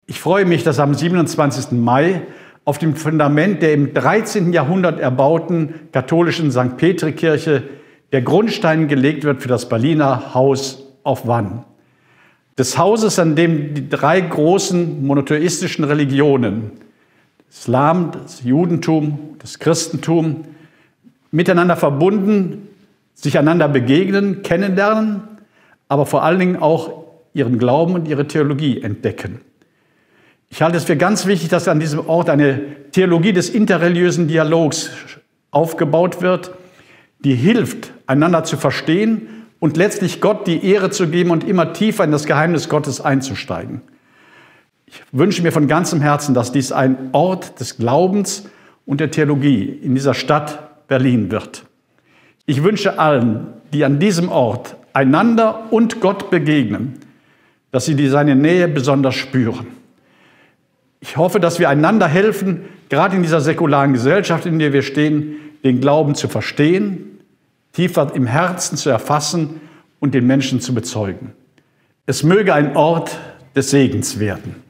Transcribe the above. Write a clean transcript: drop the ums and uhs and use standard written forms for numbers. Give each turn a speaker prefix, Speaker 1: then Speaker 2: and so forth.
Speaker 1: Ich freue mich, dass am 27. Mai auf dem Fundament der im 13. Jahrhundert erbauten katholischen St. Petri-Kirche der Grundstein gelegt wird für das Berliner Haus auf Wann. Des Hauses, an dem die drei großen monotheistischen Religionen, Islam, das Judentum, das Christentum, miteinander verbunden, sich einander begegnen, kennenlernen, aber vor allen Dingen auch ihren Glauben und ihre Theologie entdecken. Ich halte es für ganz wichtig, dass an diesem Ort eine Theologie des interreligiösen Dialogs aufgebaut wird, die hilft, einander zu verstehen und letztlich Gott die Ehre zu geben und immer tiefer in das Geheimnis Gottes einzusteigen. Ich wünsche mir von ganzem Herzen, dass dies ein Ort des Glaubens und der Theologie in dieser Stadt Berlin wird. Ich wünsche allen, die an diesem Ort einander und Gott begegnen, dass sie seine Nähe besonders spüren. Ich hoffe, dass wir einander helfen, gerade in dieser säkularen Gesellschaft, in der wir stehen, den Glauben zu verstehen, tiefer im Herzen zu erfassen und den Menschen zu bezeugen. Es möge ein Ort des Segens werden.